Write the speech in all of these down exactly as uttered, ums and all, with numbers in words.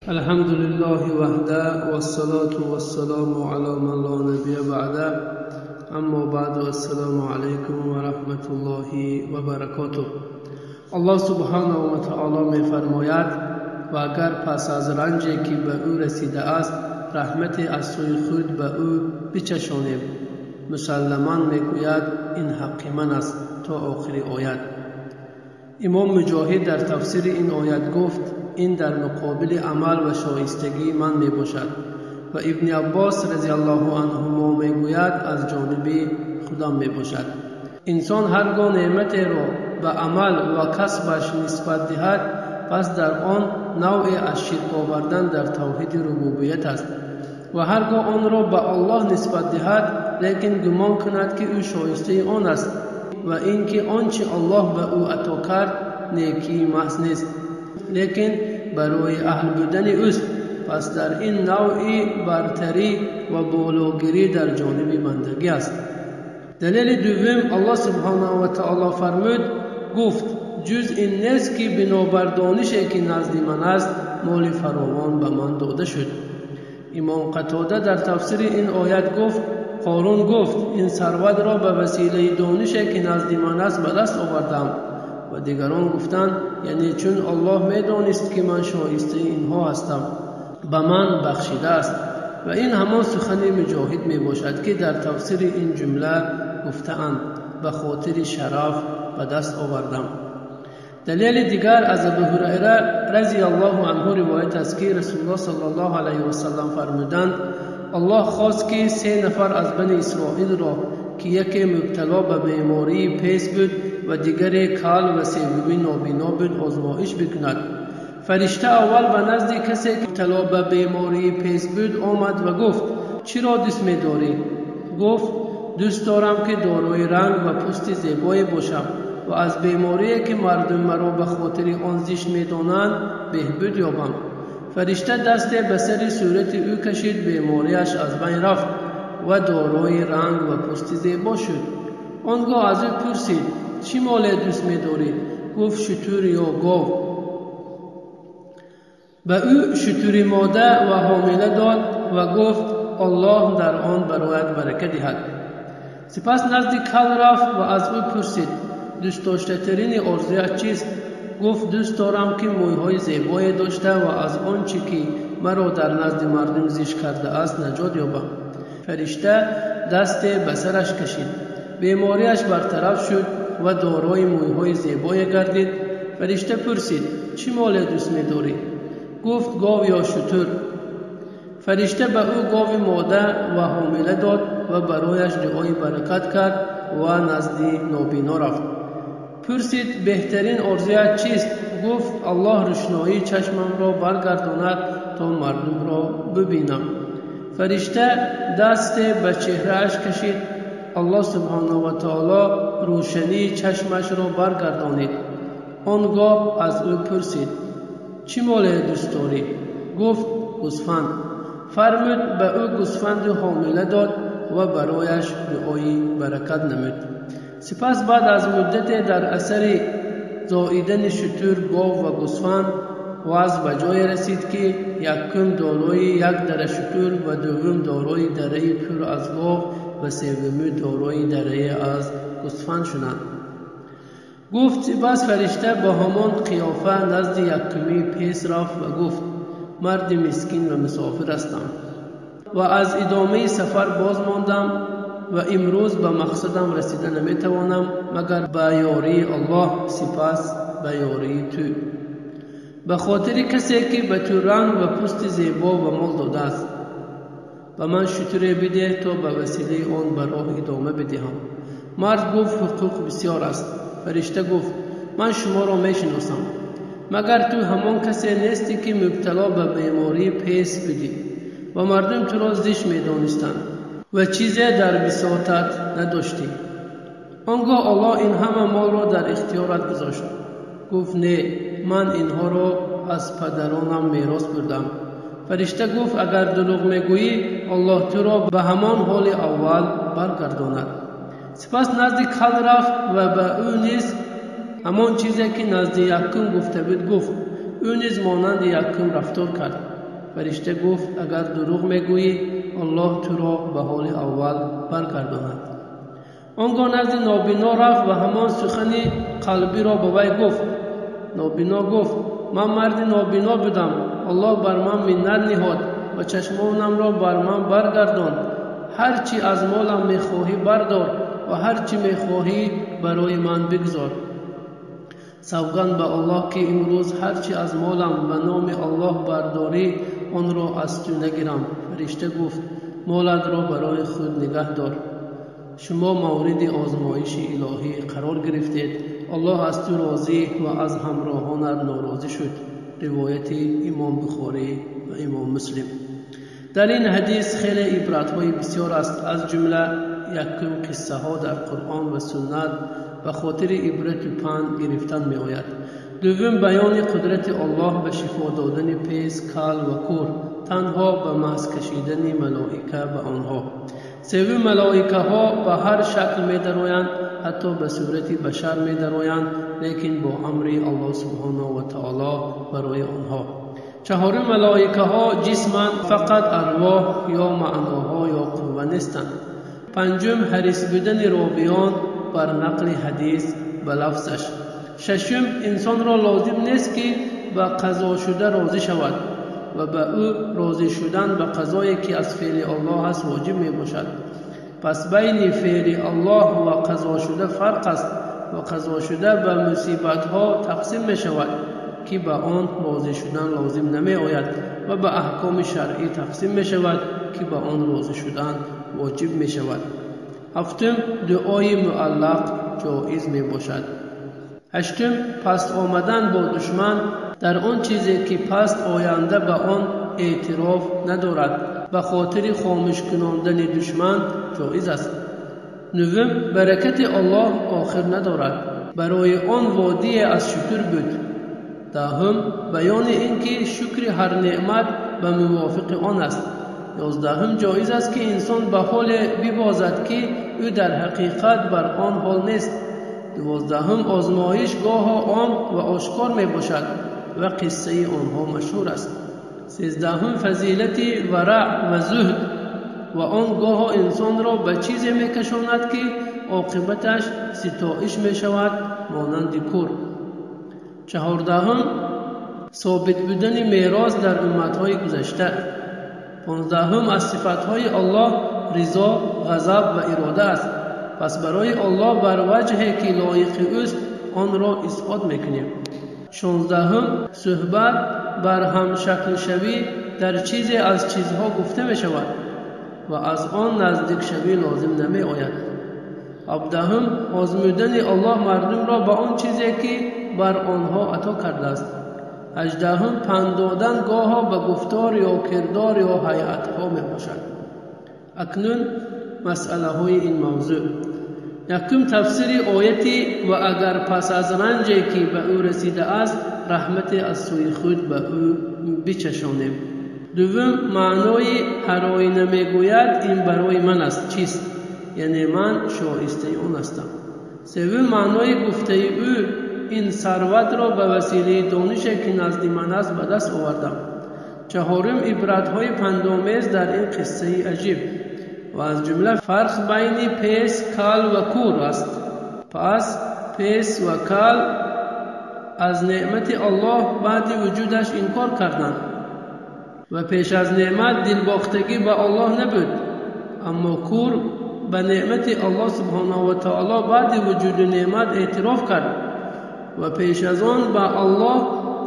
الحمد لله وحده والصلاة والسلام على من لا نبي بعده اما بعد السلام عليكم ورحمة الله وبركاته. الله سبحانه و تعالی می فرماید و اگر پس از رنجی که به او رسیده است رحمت از سوی خود به او بچشانیم، مسلمان میگوید این حق من است تا آخر آیت. امام مجاهد در تفسیر این آیت گفت این در مقابل عمل و شایستگی من می باشد و ابن عباس رضی الله عنهما می گوید از جانب خدا می باشد. انسان هرگاه نعمت را به عمل و کسبش نسبت دهد پس در آن نوع از شرک آوردن در توحید ربوبیت است و هرگاه آن را به الله نسبت دهد لیکن گمان کند که او شایسته آن است و اینکه آنچه الله به او عطا کرد نیکی محض نیست لیکن برای اهل بودن اوست، پس در این نوعی برتری و بالاگیری در جانب بندگی است. دلیل دوم الله سبحانه و تعالی فرمود گفت جز این نیست که بنابر دانشی که نزد من است مال فراوان به من داده شد. امام قتاده در تفسیر این آیت گفت قارون گفت این ثروت را به وسیله دانشی که نزد من است به دست آوردم و دیگران گفتند یعنی چون الله می دانست که من شایسته اینها هستم به من بخشیده است و این همان سخن مجاهد می باشد که در تفسیر این جمله گفتند به خاطر شرف به دست آوردم. دلیل دیگر از ابو هریره رضی الله عنه روایت است که رسول الله صلی الله علیه و سلم فرمودند الله خواست که سه نفر از بنی اسرائیل را که یکی مبتلا به بیماری پیس بود و دیگری کال و سومی نابینا بود آزمایش بکند. فرشته اول به نزد کسی که مبتلا به بیماری پیس بود آمد و گفت چرا دوست می داری؟ گفت دوست دارم که دارای رنگ و پوست زیبایی باشم و از بیماری که مردم مرا به خاطر آن زشت می دانند بهبود یابم. فرشته دست به سر صورت او کشید، بیماریش از بین رفت و دارای رنگ و پوست زیبا شد. آنگاه از او پرسید چی مال دوست می داری؟ گفت شتر یا گاو. به او شتر ماده و حامله داد و گفت الله در آن برایت برکت دهد. سپس نزد کل رفت و از او پرسید دوست داشته ترین آرزویت چیست؟ گفت دوست دارم که مویهای زیبایی داشته و از آنچه که مرا در نزد مردم زشت کرده است نجات یابم. فرشته دست به سرش کشید، بیماریش برطرف شد و دارای مویهای زیبایی گردید. فرشته پرسید چی مال دوست می داری؟ گفت گاو یا شتر. فرشته به او گاو ماده و حامله داد و برایش دعای برکت کرد و نزد نابینا رفت. پرسید بهترین آرزویت چیست؟ گفت الله روشنایی چشمم را برگرداند تا مردم را ببینم. فرشته دست به چهرهش کشید، الله سبحانه و تعالی روشنی چشمش را برگردانید. آنگاه از او پرسید چی مال دوست داری؟ گفت گوسفند. فرمود به او گوسفند حامله داد و برایش دعای برکت نمود. سپس بعد از مدت در اثر زاییدن شتر، گاو و گوسفند وضع به جای رسید که یکم دارای یک دره شتر و دوم دارای دره پر از گاو و سومی دارای دره از گوسفند شدند. گفت سپس فرشته با همان قیافه نزد یکمی پیس رفت و گفت مرد مسکین و مسافر هستم و از ادامه سفر باز ماندم و امروز به مقصدم رسیده نمیتوانم مگر به یاری الله، سپس به یاری تو. به خاطر کسی که به تو رنگ و پوست زیبا و مال داده است و من شتری بده تا به وسیله آن به راه ادامه بدهم. مرد گفت حقوق بسیار است. فرشته گفت من شما را میشناسم، مگر تو همان کسی نیستی که مبتلا به بیماری پیس بدی و مردم تو را زشت میدانستند و چیزی در بساطت نداشتی. آنگاه الله این همه مال را در اختیارت گذاشت. گفت نه، من اینها را از پدرانم میراث بردم. فرشته گفت اگر دروغ میگویی الله تو را به همان حال اول برگرداند. سپس نزد کل رفت و به او نیز همان چیزی که نزد یکم گفته بود گفت. او نیز مانند یکم رفتار کرد. فرشته گفت اگر دروغ میگویی الله تو را به حال اول برگرداند. آنگاه نزد نابینا رفت و همان سخن قلبی را به وی گفت. نابینا گفت من مرد نابینا بودم، الله بر من منت نهاد و چشمانم را بر من برگرداند. هرچی از مالم میخواهی بردار و هرچی میخواهی برای من بگذار. سوگند به الله که امروز هرچی از مالم به نام الله برداری آن را از تو نگیرم. فرشته گفت مالت را برای خود نگه دار. شما مورد آزمایش الهی قرار گرفتید. الله از تو راضی و از همراهانت ناراضی شد. روایت امام بخاری و امام مسلم. در این حدیث خیلی عبرت های بسیار است. از جمله یکم قصه ها در قرآن و سنت و خاطر عبرت و پند گرفتن می آید. دوم بیان قدرت الله به شفا دادن پیس، کال و کور، تنها به محض کشیدن ملائکه به آنها. سوم ملائکه ها به هر شکل می درآیند، حتی به صورت بشر می درآیند، لیکن با امر الله سبحانه و تعالی برای آنها. چهارم ملائکه ها جسمند، فقط ارواح یا معناها یا قوه نیستند. پنجم حریص بودن راویان بر نقل حدیث به لفظش. ششم انسان را لازم نیست که به قضا شده راضی شود و به او راضی شدن به قضایی که از فعل الله است واجب می باشد. پس بین فعل الله و قضا شده فرق است و قضا شده به مصیبت ها تقسیم می شود که به آن راضی شدن لازم نمی آید و به احکام شرعی تقسیم می شود که به آن راضی شدن واجب می شود. هفتم دعای معلق جایز می باشد. هشتم پست آمدن با دشمن در آن چیزی که پست آینده به آن اعتراف ندارد به خاطر خاموش کناندن دشمن جایز است. نهم برکت الله آخر ندارد، برای آن وادی از شکر بود. دهم بیان اینکه شکر هر نعمت به موافق آن است. یازدهم جایز است که انسان به حال ببازد که او در حقیقت بر آن حال نیست. دوازدهم آزمایش گاه عام و آشکار می باشد و قصه آنها مشهور است. سیزدهم فضیلت ورع و زهد و آن گاه انسان را به چیزی می کشاند که عاقبتش ستایش می شود مانند کور. چهاردهم ثابت بودن میراث در امتهای گذشته. پانزدهم از صفتهای الله رضا، غضب و اراده است. پس برای الله بر وجهی که لایق اوست آن را اثبات میکنیم. شانزدهم صحبت بر هم شکل شوی در چیزی از چیزها گفته می شود و از آن نزدیک شوی لازم نمی آید. هفدهم آزمودن الله مردم را به آن چیزی که بر آنها عطا کرده است. هجدهم پند دادن گاه به گفتار یا کردار یا هیئت ها می باشد. اکنون مسئله های این موضوع. یکم تفسیر آیتی و اگر پس از رنجی که به او رسیده است رحمت از سوی خود به او بچشانیم. دوم معنای هر آینه میگوید این برای من است چیست، یعنی من شایسته اون هستم. سوم معنای گفته او این ثروت را به وسیله دانشی که نزد من است به دست آوردم. چهارم عبرت های پندآمیز در این قصه عجیب و از جمله فرق بین پیس، کال و کور است. پس پیس و کال از نعمت الله بعد وجودش انکار کردند و پیش از نعمت دلباختگی به الله نبود، اما کور به نعمت الله سبحانه و تعالی بعد وجود نعمت اعتراف کرد و پیش از آن به الله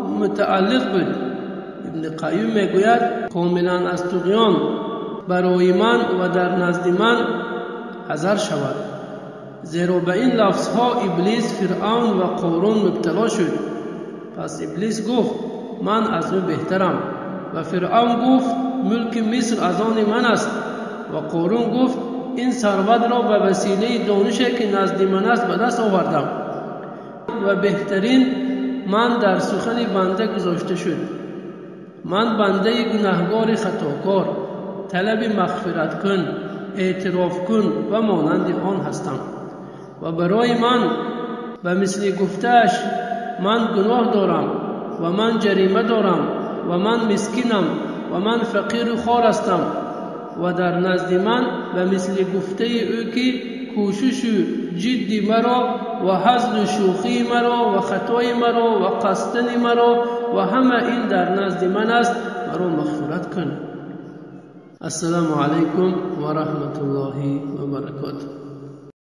متعلق بود. ابن قیم میگوید کاملا از طغیان برای من و در نزد من حذر شود، زیرا به این لفظ ها ابلیس، فرعون و قارون مبتلا شد. پس ابلیس گفت من از او بهترم و فرعون گفت ملک مصر از آن من است و قارون گفت این ثروت را به وسیله دانشی که نزد من است به دست آوردم و بهترین من در سخن بنده گذاشته شد. من بنده گناهگار خطاکار، طلب مغفرت کن، اعتراف کن و مانند آن هستم و برای من به مثل گفتهش من گناه دارم و من جریمه دارم و من مسکینم و من فقیر و خوار هستم و در نزد من به مثل گفته او که کوشش و جدی مرا و هزل و شوخی مرا و خطای مرا و قصدن مرا و همه این در نزد من است، مرا مغفرت کن. السلام علیکم و رحمت الله و برکاته.